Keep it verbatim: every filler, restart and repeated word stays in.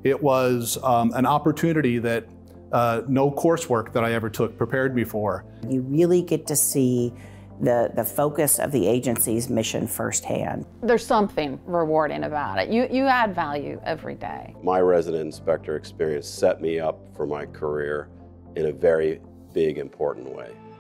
It was um, an opportunity that uh, no coursework that I ever took prepared me for. You really get to see the, the focus of the agency's mission firsthand. There's something rewarding about it. You, you add value every day. My resident inspector experience set me up for my career in a very big, important way.